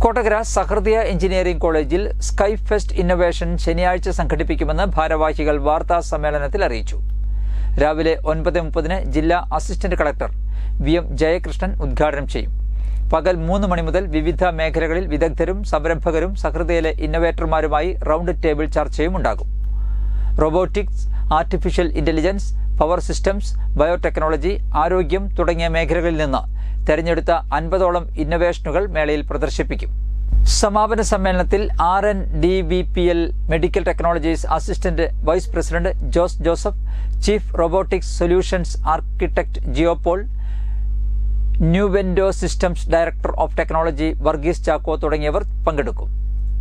Kodakara Sahrudaya engineering കോളേജിൽ sky fest innovation ശനിയാഴ്ച സംഘടിപ്പിക്കുമെന്ന് ഭാരവാഹികൾ വാർത്താ സമ്മേളനത്തിൽ അറിയിച്ചു. രാവിലെ 9:30 ജില്ലാ അസിസ്റ്റന്റ് കളക്ടർ VM ജയകൃഷ്ണൻ ഉദ്ഘാടനം ചെയ്യും. പകൽ 3 മണി മുതൽ വിവിധ മേഖലകളിൽ വിദഗ്ധരും സംരംഭകരും സഹൃദയയിലെ ഇന്നൊവേറ്റർമാരുമായി റൗണ്ട് ടേബിൾ ചർച്ചയും ഉണ്ടാകും. Robotics, artificial intelligence, power systems, biotechnology, ആരോഗ്യം തുടങ്ങിയ മേഖലകളിൽ നിന്ന് തെരഞ്ഞെടുത്ത 50ഓളം ഇന്നൊവേഷനുകൾ മേളയിൽ പ്രദർശിപ്പിക്കും. സമാപന സമ്മേളനത്തിൽ RNDVPL medical technologies assistant vice president Jose Joseph, chief robotics solutions architect Geo Paul, Nuvendo systems director of technology Varghese Chacko തുടങ്ങിയവർ പങ്കെടുക്കും.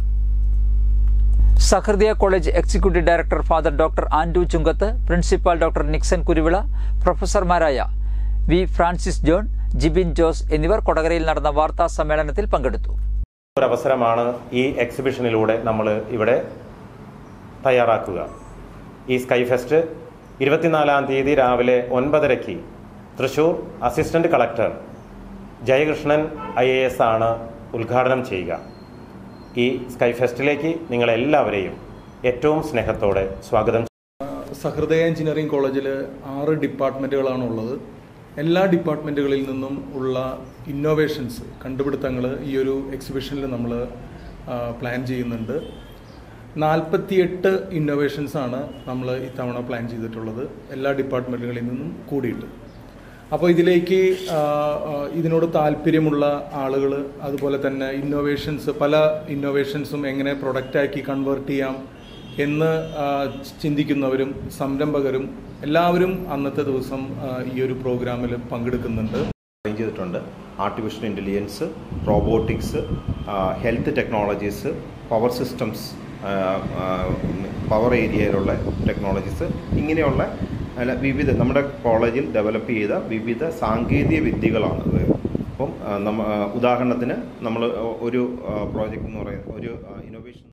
Sahrudaya college executive director father doctor Andrew Chungath, principal doctor Nixon Kuruvila, പ്രൊഫസർമാരായ V. ഫ്രാൻസിസ് ജോൺ, ജിബിൻ ജോസ് എന്നിവർ കൊടകരയിൽ നടന്ന വാർത്താ സമ്മേളനത്തിൽ പങ്കെടുത്തു. ഒരവസരമാണ് ഈ എക്സിബിഷനിലൂടെ നമ്മൾ ഇവിടെ തയ്യാറാക്കുക. ഈ സ്കൈ ഫെസ്റ്റ് 24-ാം തീയതി രാവിലെ 9:30 Thrissur assistant collector Jayakrishnan IAS ആണ് ഉദ്ഘാടനം ചെയ്യുക. ഈ സ്കൈ ഫെസ്റ്റിലേക്ക് നിങ്ങളെല്ലാവരെയും ഏറ്റവും സ്നേഹത്തോടെ സ്വാഗതം. സഹൃദയ എഞ്ചിനീയറിംഗ് കോളേജിൽ 6 ഡിപ്പാർട്ട്മെൻറ്റുകളാണുള്ളത്. എല്ലാ ഡിപ്പാർട്ട്മെൻറ്റുകളിൽ നിന്നും ഉള്ള ഇന്നോവേഷൻസ്, കണ്ടുപിടുത്തങ്ങൾ ഈ ഒരു എക്സിബിഷനിൽ നമ്മൾ പ്ലാൻ ചെയ്യുന്നുണ്ട്. 48 ഇന്നോവേഷൻസാണ് നമ്മൾ ഇത്തവണ പ്ലാൻ ചെയ്തിട്ടുള്ളത്, എല്ലാ ഡിപ്പാർട്ട്മെൻറ്റുകളിൽ നിന്നും കൂടിയിട്ട്. അപ്പോൾ ഇതിലേക്ക് ഇതിനോട് താല്പര്യമുള്ള ആളുകൾ, അതുപോലെ തന്നെ പല ഇന്നോവേഷൻസും എങ്ങനെ പ്രൊഡക്റ്റാക്കി കൺവേർട്ട് ചെയ്യാം എന്ന് ചിന്തിക്കുന്നവരും സംരംഭകരും എല്ലാവരും അന്നത്തെ ദിവസം ഈ ഒരു പ്രോഗ്രാമിൽ പങ്കെടുക്കുന്നുണ്ട്. ചെയ്തിട്ടുണ്ട്. Artificial intelligence, robotics, health technologies, power systems, power ഏരിയയിലുള്ള ടെക്നോളജീസ്, ഇങ്ങനെയുള്ള വിവിധ നമ്മുടെ കോളേജിൽ ഡെവലപ്പ് ചെയ്ത വിവിധ സാങ്കേതിക വിദ്യകളാണ്. അപ്പം ഉദാഹരണത്തിന് നമ്മൾ ഒരു പ്രോജക്റ്റ് എന്ന് പറയുന്നത് ഒരു ഇന്നോവേഷൻ